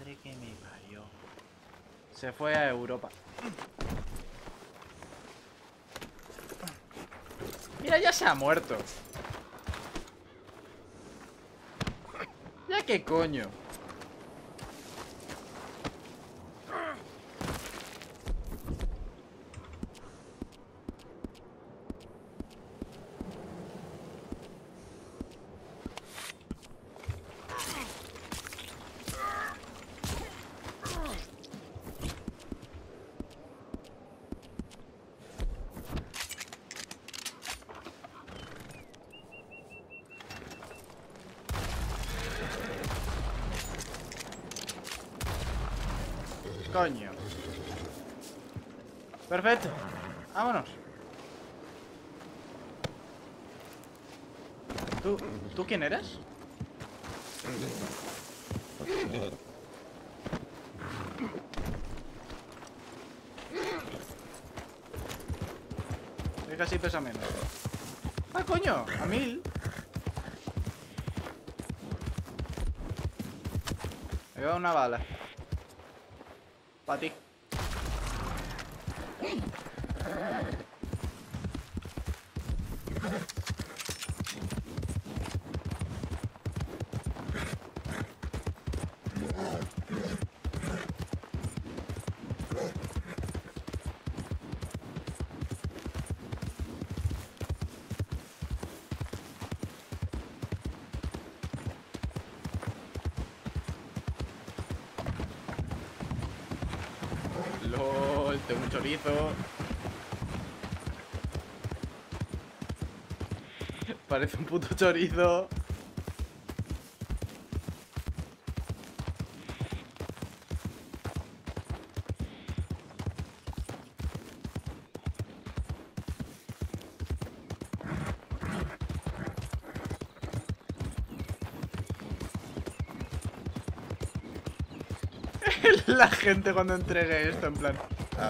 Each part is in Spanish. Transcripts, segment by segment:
madre que me parió. Se fue a Europa. Mira, ya se ha muerto. ¿Ya qué coño? Coño. Perfecto. Vámonos. ¿Tú quién eres? Es que así pesa menos. ¡Ah, coño! ¡A 1000! Me lleva una bala. Para ti. LOL, tengo un chorizo. Parece un puto chorizo. La gente cuando entregue esto, en plan...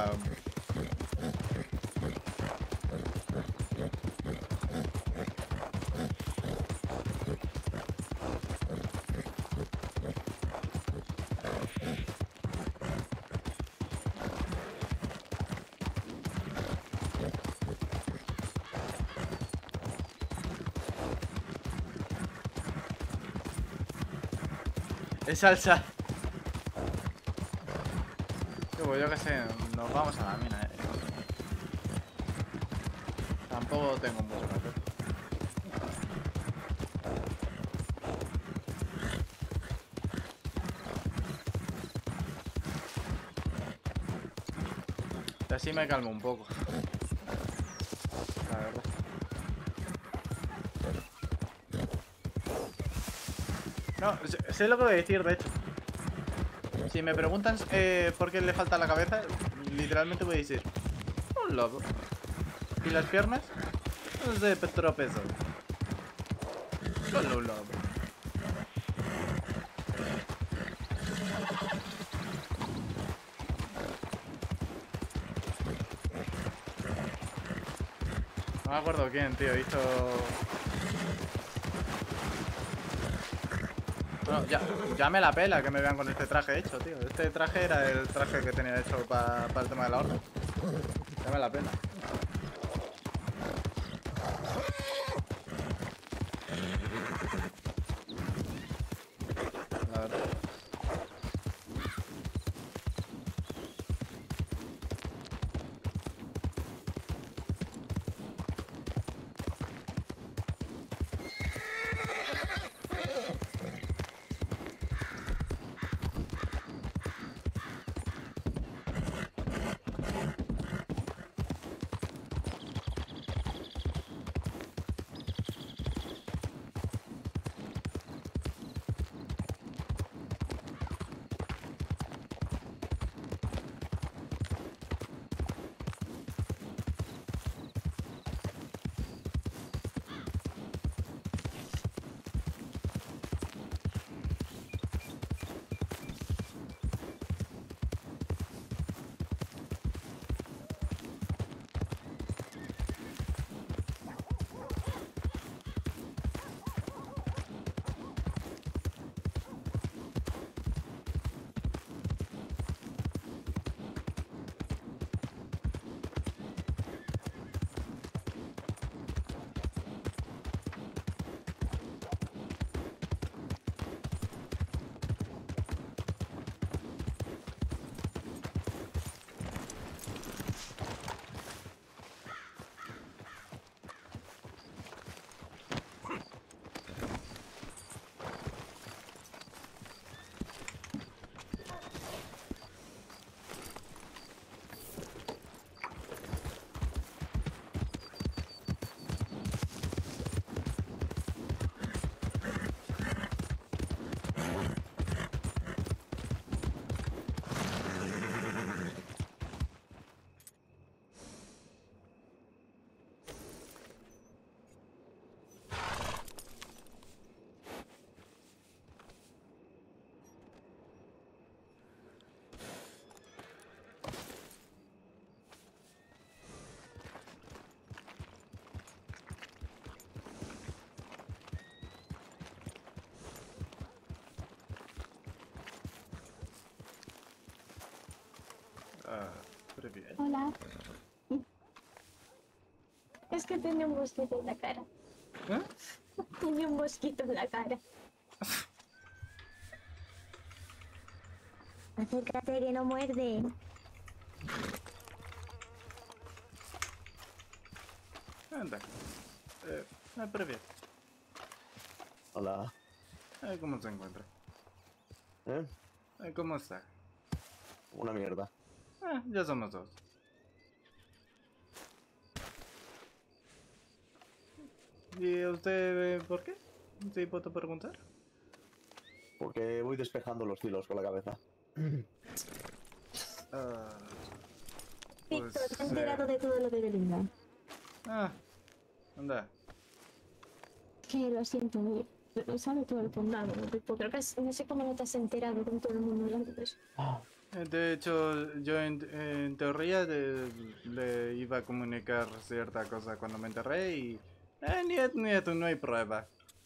es salsa. Yo qué sé, nos vamos a la mina, Tampoco tengo mucho que hacer. Y así me calmo un poco. La verdad. No, sé lo que voy a decir, de hecho. Si me preguntan por qué le falta la cabeza, literalmente voy a decir un lobo. ¿Y las piernas? No sé, petropeso. Solo un lobo. No me acuerdo quién, tío, hizo... Bueno, ya me la pela que me vean con este traje hecho, tío. Este traje era el traje que tenía hecho para el tema de la horda. Ya me la pela. La verdad. Привет. Hola. Es que tenía un mosquito en la cara. ¿Eh? Tenía un mosquito en la cara. Acércate que no muerde. Anda. Привет. Hola. ¿Cómo se encuentra? ¿Eh? ¿Cómo está? Una mierda. Ya somos dos. ¿Y usted por qué? ¿Sí puedo preguntar? Porque voy despejando los hilos con la cabeza. Ah, Víctor, pues... te he enterado de todo lo de Belinda. Anda. Que lo siento, lo sabe todo el condado. Creo que no sé cómo no te has enterado con todo el mundo hablando de eso. De hecho, yo en teoría le iba a comunicar cierta cosa cuando me enterré y... nieto, no hay prueba.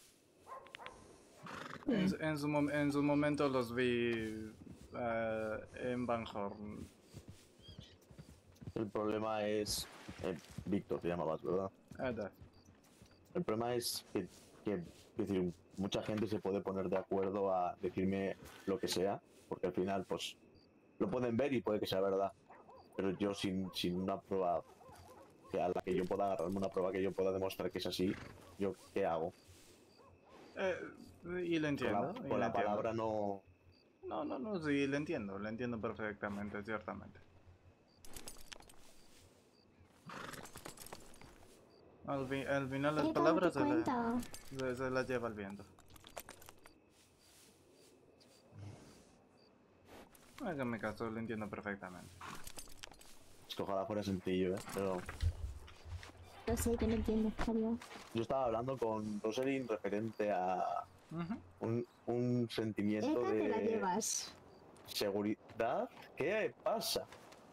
En su momento los vi en Van Horn. El problema es... Víctor te llamabas, ¿verdad? Anda. El problema es que, es decir, mucha gente se puede poner de acuerdo a decirme lo que sea, porque al final, pues, lo pueden ver y puede que sea verdad. Pero yo sin una prueba que a la que yo pueda agarrarme, una prueba que yo pueda demostrar que es así, ¿yo qué hago? Y lo entiendo, y Con lo la entiendo. palabra no... No, sí, lo entiendo perfectamente, ciertamente. Al final las Date palabras cuenta. se las lleva el viento. Hágame caso, lo entiendo perfectamente. Es que ojalá fuera sencillo, ¿eh? Pero Lo sé, que no entiendo, adiós. yo estaba hablando con Rosalind referente a Ujú. un sentimiento Esta te la de llevas. seguridad. ¿Qué pasa?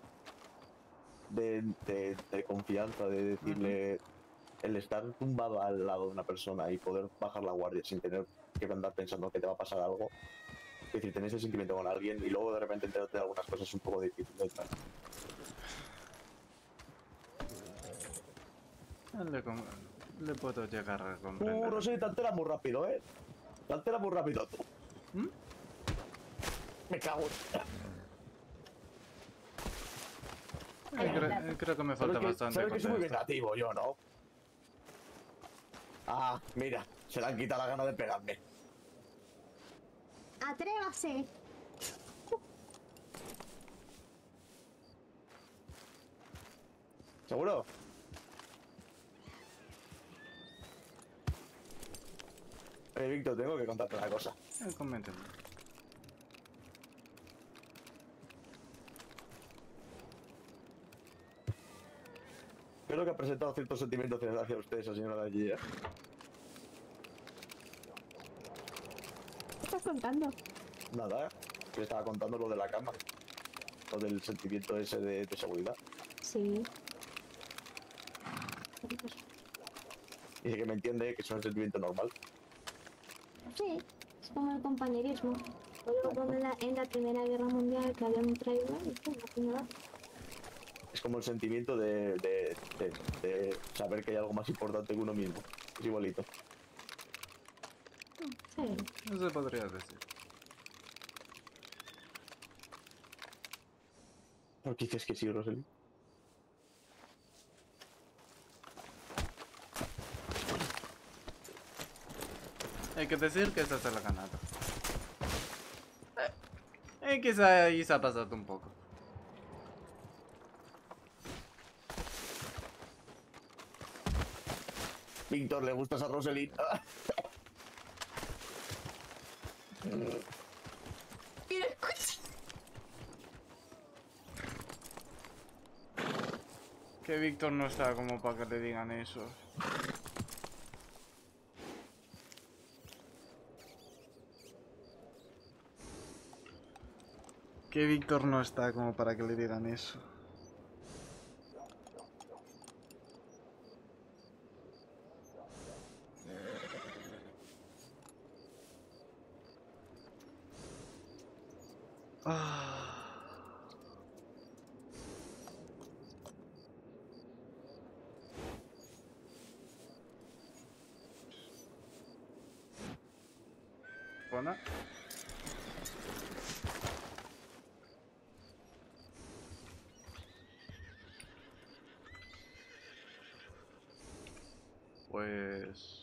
De confianza, de decirle el estar tumbado al lado de una persona y poder bajar la guardia sin tener que andar pensando que te va a pasar algo. Es decir, tener ese sentimiento con alguien y luego de repente enterarte de algunas cosas es un poco difícil de tratar. Le, com- le puedo llegar a comprender. Rosalind, te alteras muy rápido, ¿eh? Te alteras muy rápido tú. ¿Mm? Me cago Creo que me falta bastante sabes que soy muy contexto. vengativo yo, ¿no? Ah, mira, se le han quitado la gana de pegarme. ¡Atrévase! ¿Seguro? Víctor, tengo que contarte una cosa. Coméntenme. Creo que ha presentado ciertos sentimientos hacia usted, esa señora de allí, ¿eh? ¿Qué estás contando? Nada, ¿eh? Le estaba contando lo de la cama. Lo del sentimiento ese de seguridad. Sí. Dice que me entiende, que es un sentimiento normal. Sí, es como el compañerismo. Luego como en la Primera Guerra Mundial que había un traidor y pum, la puñalada. Es como el sentimiento de saber que hay algo más importante que uno mismo. Es igualito. Sí. No se podría decir. ¿Por qué dices que sí, Rosely? Hay que decir que esta se la ha ganado. Quizá ahí se ha pasado un poco. Víctor, ¿le gustas a Rosely? Que Víctor no está como para que le digan eso. Que Víctor no está como para que le digan eso. Ah. zona. Pues...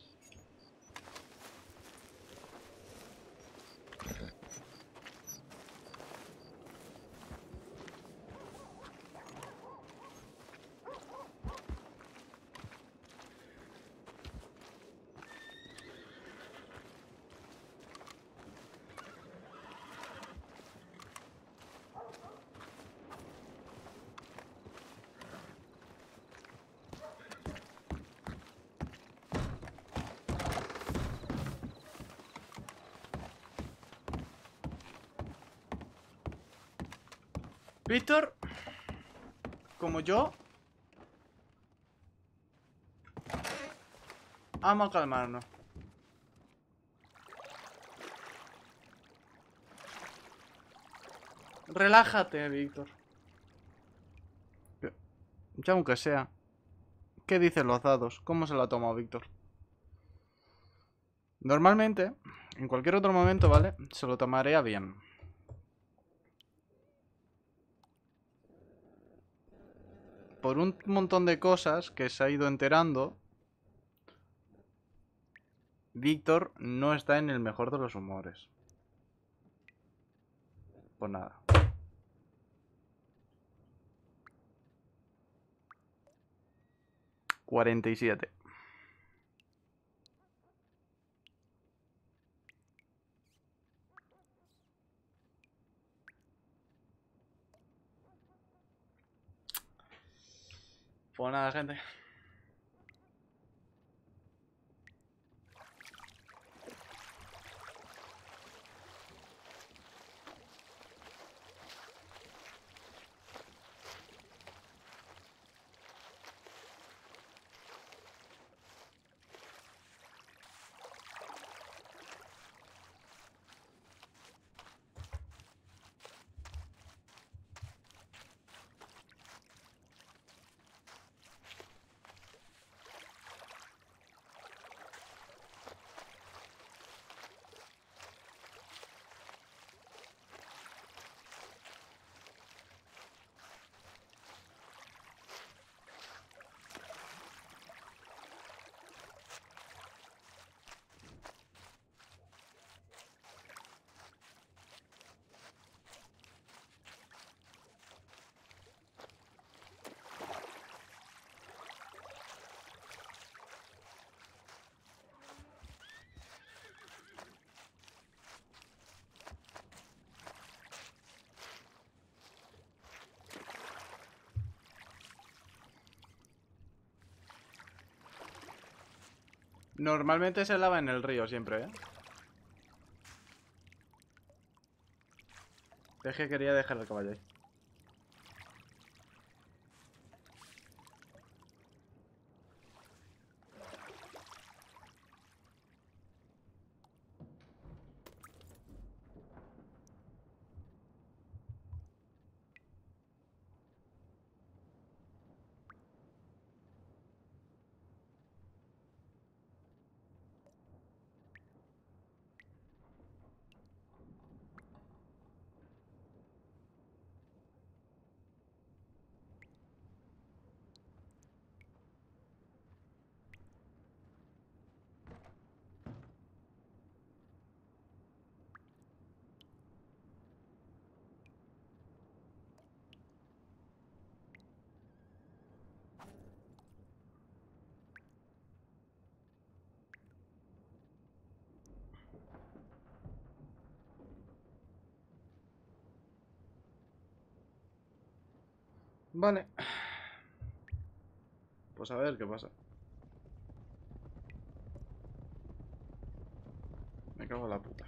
Víctor, como yo, amo calmarnos. Relájate, Víctor. Ya aunque sea. ¿Qué dicen los dados? ¿Cómo se lo ha tomado Víctor? Normalmente, en cualquier otro momento, ¿vale? Se lo tomaría bien. Por un montón de cosas que se ha ido enterando, Víctor no está en el mejor de los humores. Pues nada. $47. Pues nada, gente. Normalmente se lava en el río siempre, ¿eh? Es que quería dejar el caballo ahí. Vale. Pues a ver qué pasa. Me cago en la puta.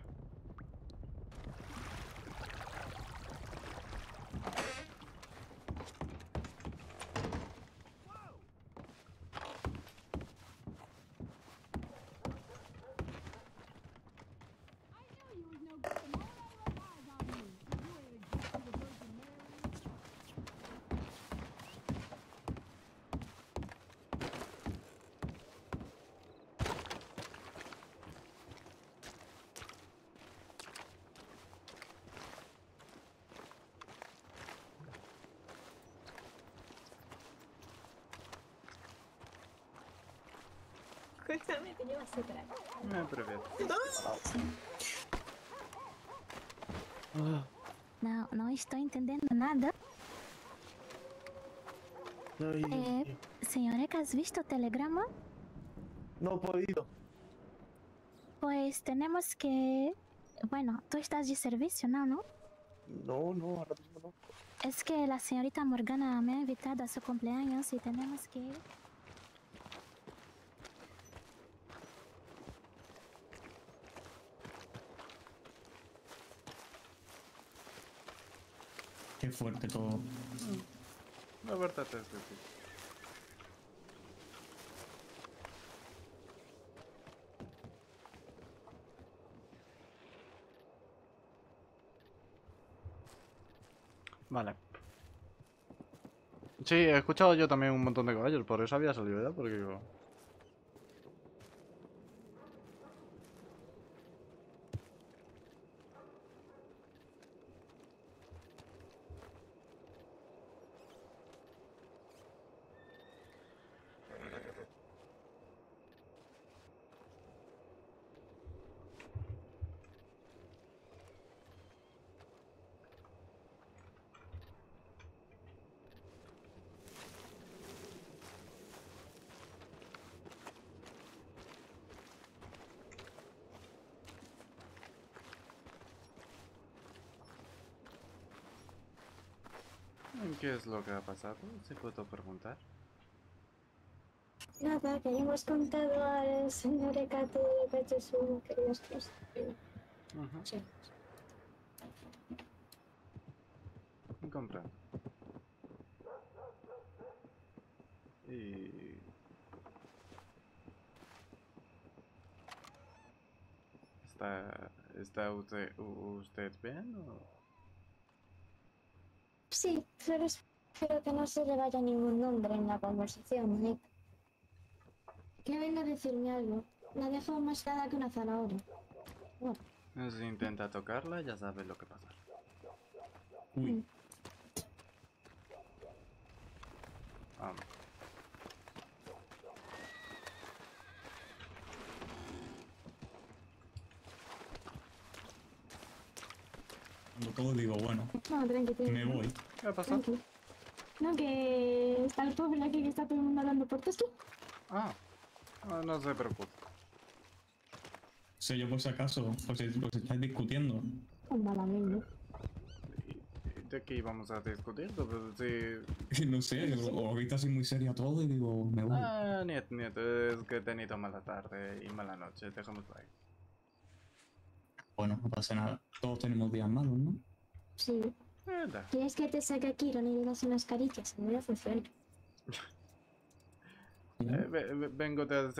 Escúchame, te llevas atrás. Me prefiero. No, no estoy entendiendo nada. Señora, ¿has visto telegrama? No he podido. Pues tenemos que... Bueno, tú estás de servicio, ¿no? No, ahora mismo no. Es que la señorita Morgana me ha invitado a su cumpleaños y tenemos que ir. Qué fuerte todo. La verdad es que sí. Vale. Sí, he escuchado yo también un montón de caballos, por eso había salido ya, porque digo... ¿Qué es lo que ha pasado? ¿Se puedo preguntar? Nada, que hemos contado al señor Ecate de su querida esposa. Ujú, Sí. comprendo. Y... ¿Está usted bien o...? Sí, solo espero que no se le vaya ningún nombre en la conversación, Nick. Que venga a decirme algo. La dejo más clara que una zanahoria. Bueno, Si intenta tocarla, ya sabe lo que pasa. Uy, Vamos. cuando todo digo, bueno, no, tranqui, me voy. ¿Qué ha pasado? tranqui. No, que está el pobre aquí que está todo el mundo hablando por texto. Ah, no se preocupe. Sé yo por si acaso, pues estáis discutiendo. Malamente. ¿De qué íbamos a discutir? Sí. No sé, o ahorita así muy seria todo y digo, me voy. Niet, es que he tenido mala tarde y mala noche, dejémoslo ahí. Bueno, no pasa nada. Todos tenemos días malos, ¿no? Sí. Da. ¿Quieres que te saque a Kiron y le das unas caricias? No me funciona. ¿Sí? Vengo de